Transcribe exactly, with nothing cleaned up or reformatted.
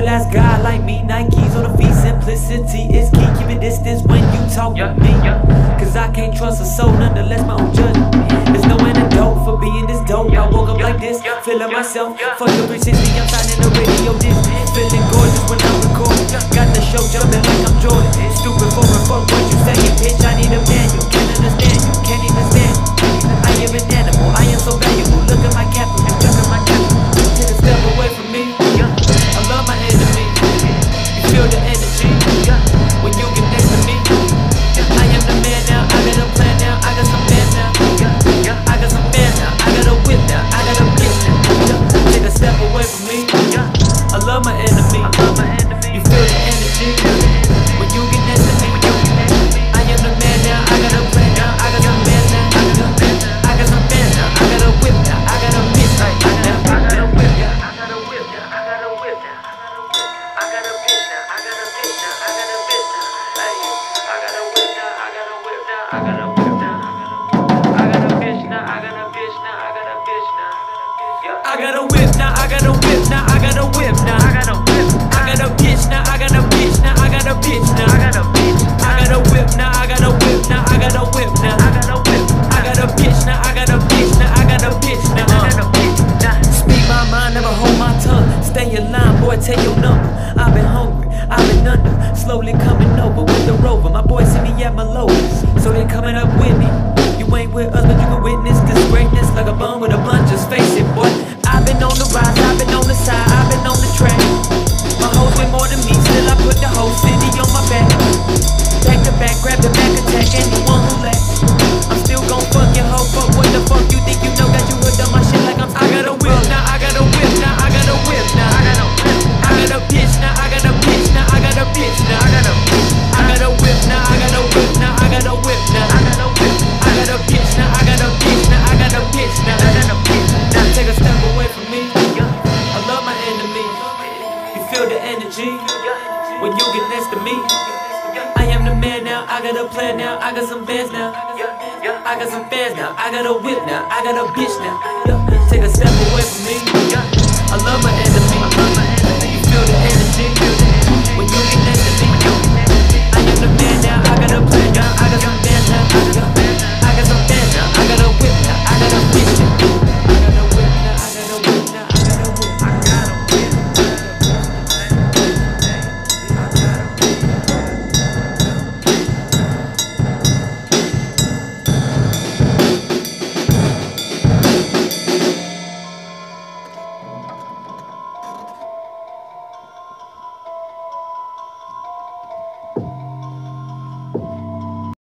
ask God like me, Nikes on the feet, simplicity is key. Keep a distance when you talk yeah, with me, yeah. Cause I can't trust a soul, nonetheless my own judgment. There's no antidote for being this dope. I woke up yeah, like this, yeah, feeling yeah, myself. yeah. Fuck the three sixty, I'm signing the radio disc. Feeling gorgeous when I record. Got the show jumping like I'm Jordan. Stupid for a fuck what you saying, bitch. I need a manual, can't understand you, can't even stand you. I am an animal, I am so valuable. Look at my capital, look at my capital. Take a step away from me. I love my enemy. You feel the energy when you get next to me. I am the man now, I got a plan now, I got some bands now. I got some bands now, I got a whip now, I got a bitch now. Take a step away from me. I love my enemy. You feel the energy when you get next to me. I am the man now, I got a plan now, I got some bands now. I got some bands now, I got a whip now, I got a bitch now. I got a whip now, I got a whip now, I got a whip now. I got a bitch now, I got a bitch now, I got a bitch now. I got a whip now, I got a whip now, I got a whip now. I got a bitch now, I got a bitch now, I got a bitch now. I got a whip now, I got a whip now, I got a whip now. I got a whip. I got a bitch now, I got a bitch now, I got a bitch now. I got a bitch. I got a whip now, I got a whip now, I got a whip now. I got a whip. I got a bitch now, I got a bitch now, I got a bitch now. I got a bitch now. Speak my mind, never hold my tongue. Stay in line, boy, take your number. I've been hungry, I've been under, slowly coming over with the rover. My boys see me at my lowest, so they coming up with me. You ain't with us, but you can witness this greatness like a bum with a bunch. Just face it, boy. I've been on the rise, I've been on the side, I've been on the track. My hoes way more than me, still I put the whole city on my back. Back to back, grab the back attack, anyone who lack. I'm still gon' fuck your hoe, fuck what the fuck you think you know that you hooked on my shit like I'm. I got a whip now, I got a whip now, I got a whip now. I got a whip, I got a bitch now, I got a bitch now, I got a bitch now. I got a bitch, I got a whip now, I got a whip now, I got a whip now. I got a whip, I got a bitch now, I got a bitch now, I got a bitch now. I got a bitch now. Take a step away from me. I love my enemy. You feel the energy when you get next to me. I am the man now, I got a plan now, I got some bands now. I got some fans now, I got a whip now, I got a bitch now. Take a step away from me. I love my enemy.